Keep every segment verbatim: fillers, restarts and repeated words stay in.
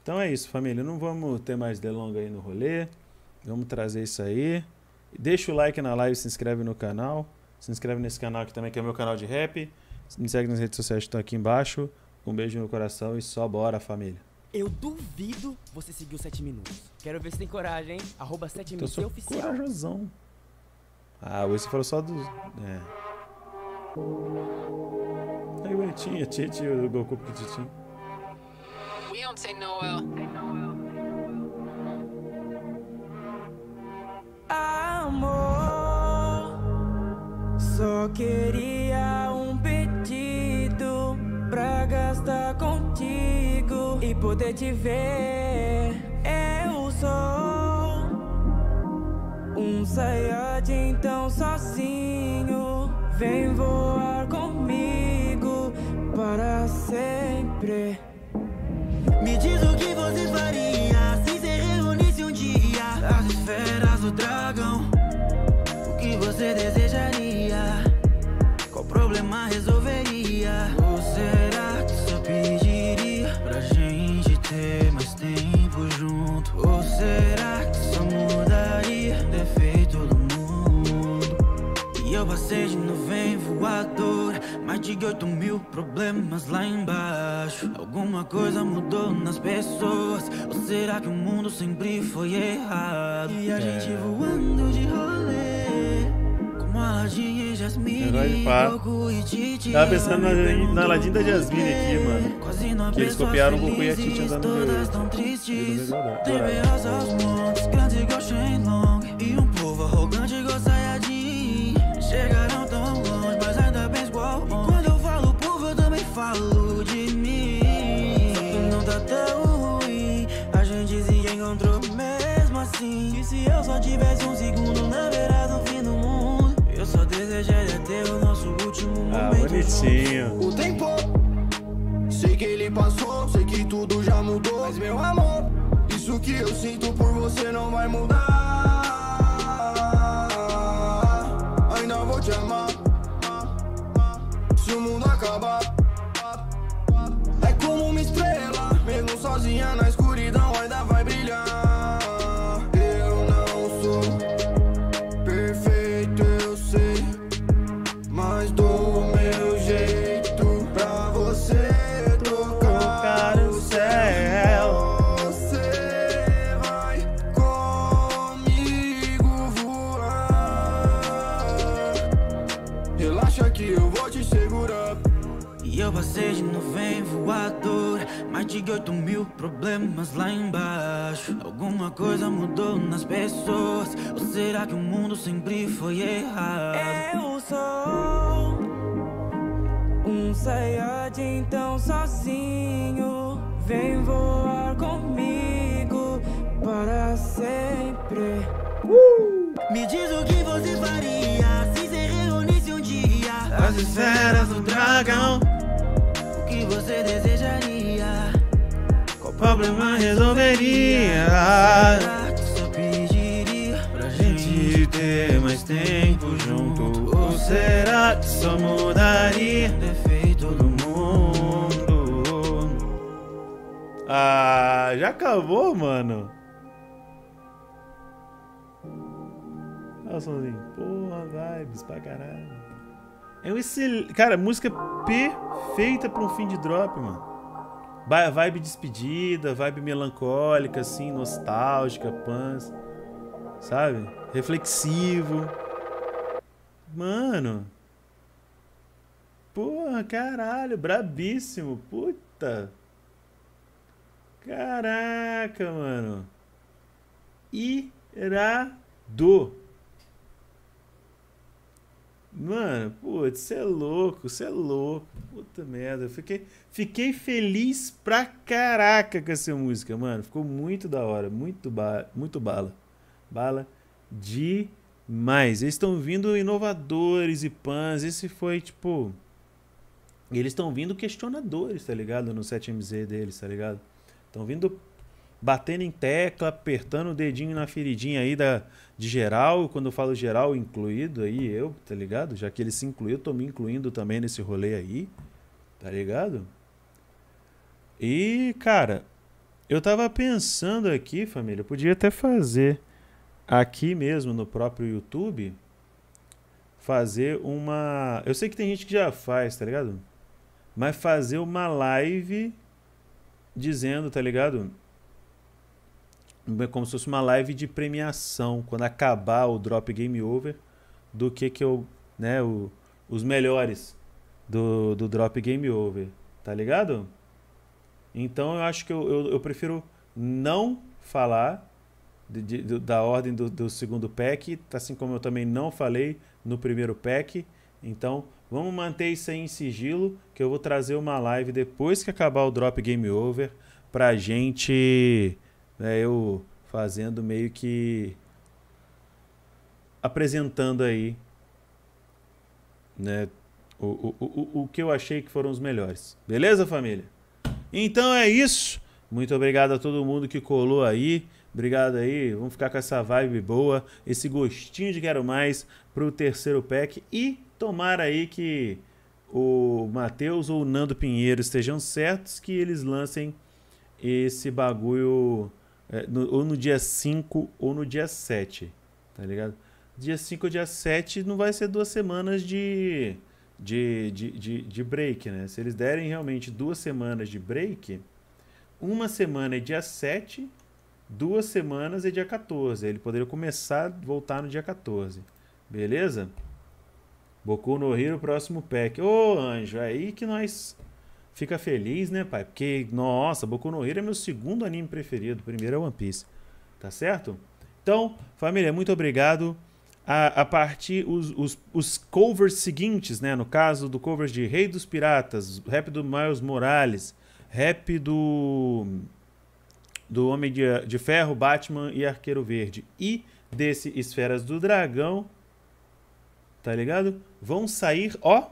Então é isso, família. Não vamos ter mais delonga aí no rolê. Vamos trazer isso aí. Deixa o like na live, se inscreve no canal. Se inscreve nesse canal aqui também, que é o meu canal de rap. Me segue nas redes sociais que estão aqui embaixo. Um beijo no coração e só bora, família. Eu duvido você seguir os sete minutos. Quero ver se tem coragem, hein? Arroba sete M C oficial. Corajosão. Ah, hoje você falou só dos... É. Aí, bonitinho, Titi, o Goku Petitinho. We don't take Noel. Amor, só queria um pedido pra gastar contigo e poder te ver. Eu sou um Saiyajin tão sozinho. Vem voar comigo para sempre. Me diz o que você faria se se reunisse um dia as esferas do dragão. O que você desejaria? Qual problema resolveria? Ou será que só pediria pra gente ter mais tempo junto? Ou será que só mudaria o defeito do mundo? E eu passei de nuvem voadora, mais de oito mil problemas lá embaixo. Alguma coisa mudou nas pessoas, ou será que o mundo sempre foi errado? E a gente voando de rolê, como Aladdin e Jasmine, Goku e Titi. Tava pensando na, na Aladdin da Jasmine aqui, mano. Que eles copiaram o Goku e a Titi andando no meio. Tão tristes, temerosas aos montes, grandes igual Shenlong, e um povo arrogante igual Saiyajin. Chegaram tão longe, mas ainda bem igual. E quando eu falo povo, eu também falo de mim. Não tá tão ruim, a gente se encontrou mesmo assim. E se eu só tivesse um segundo na beira do fim do mundo, eu só desejaria ter o nosso último Ah, momento bonitinho. O tempo, sei que ele passou, sei que tudo já mudou. Mas meu amor, isso que eu sinto por você não vai mudar. Ainda vou te amar, se o mundo acabar. É como uma estrela, mesmo sozinha na escuridão ainda vai brilhar. Eu não sou perfeito, eu sei, mas dou o meu jeito pra você tocar o céu. Você vai comigo voar. Relaxa que eu vou te segurar. E eu passei de nuvem voadora, mais de oito mil problemas lá embaixo. Alguma coisa mudou nas pessoas, ou será que o mundo sempre foi errado? Eu sou um Saiyajin tão sozinho. Vem voar comigo para sempre. uh! Me diz o que você faria se se reunisse um dia As esferas do dragão. O que você desejaria? Qual problema resolveria? Será que só pediria pra Gente ter mais tempo junto. Ou será que só mudaria o defeito do mundo? Ah, já acabou, mano. Olha o somzinho. Porra, vibes pra caralho. É um excelente... Cara, música perfeita pra um fim de drop, mano. Ba- Vibe despedida, vibe melancólica, assim, nostálgica, pans. Sabe? Reflexivo. Mano. Porra, caralho, brabíssimo. Puta. Caraca, mano. Irado. Mano, putz, você é louco, você é louco. Puta merda, eu fiquei, fiquei feliz pra caraca com essa música, mano. Ficou muito da hora, muito, ba muito bala. Bala demais. Eles estão vindo inovadores e pans. Esse foi, tipo... Eles estão vindo questionadores, tá ligado? No sete M Z deles, tá ligado? Estão vindo batendo em tecla, apertando o dedinho na feridinha aí da, de geral. Quando eu falo geral, incluído aí eu, tá ligado? Já que ele se incluiu, tô me incluindo também nesse rolê aí, tá ligado? E, cara, Eu tava pensando aqui, família, eu podia até fazer aqui mesmo no próprio YouTube, fazer uma... Eu sei que tem gente que já faz, tá ligado? Mas fazer uma live dizendo, tá ligado? Como se fosse uma live de premiação, quando acabar o Drop Game Over, do que que eu, né, o, os melhores do, do Drop Game Over, tá ligado? Então eu acho que eu, eu, eu prefiro não falar de, de, da ordem do, do segundo pack, assim como eu também não falei no primeiro pack. Então vamos manter isso aí em sigilo, que eu vou trazer uma live depois que acabar o Drop Game Over, pra gente, né, eu fazendo meio que apresentando aí, né, o, o, o, o que eu achei que foram os melhores. Beleza, família? Então é isso. Muito obrigado a todo mundo que colou aí. Obrigado aí. Vamos ficar com essa vibe boa, esse gostinho de quero mais pro terceiro pack. E tomara aí que o Matheus ou o Nando Pinheiro estejam certos, que eles lancem esse bagulho é, no, ou no dia cinco ou no dia sete, tá ligado? Dia cinco ou dia sete não vai ser duas semanas de, de, de, de, de break, né? Se eles derem realmente duas semanas de break, uma semana é dia sete, duas semanas é dia quatorze. Ele poderia começar a voltar no dia quatorze. Beleza? Boku no Hero, próximo pack. Ô, anjo, aí que nós fica feliz, né, pai? Porque, nossa, Boku no Hero é meu segundo anime preferido. O primeiro é One Piece. Tá certo? Então, família, muito obrigado. A, a partir os, os, os covers seguintes, né? No caso do cover de Rei dos Piratas, rap do Miles Morales, rap do, do Homem de, de Ferro, Batman e Arqueiro Verde, e desse Esferas do Dragão, tá ligado? Vão sair, ó,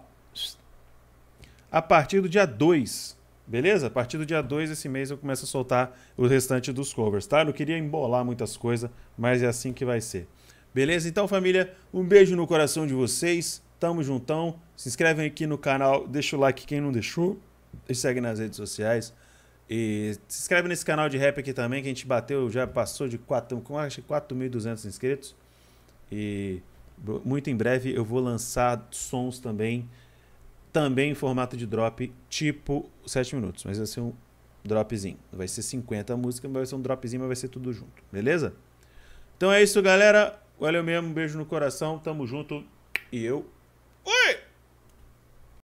a partir do dia dois, beleza? A partir do dia dois desse mês eu começo a soltar o restante dos covers, tá? Eu não queria embolar muitas coisas, mas é assim que vai ser. Beleza? Então, família, um beijo no coração de vocês. Tamo juntão. Se inscrevem aqui no canal, deixa o like quem não deixou. E segue nas redes sociais. E se inscreve nesse canal de rap aqui também, que a gente bateu, já passou de quatro mil e duzentos inscritos. E muito em breve eu vou lançar sons também, também em formato de drop, tipo sete minutos. Mas vai ser um dropzinho. Vai ser cinquenta músicas, mas vai ser um dropzinho, mas vai ser tudo junto. Beleza? Então é isso, galera. Valeu mesmo, um beijo no coração, tamo junto e eu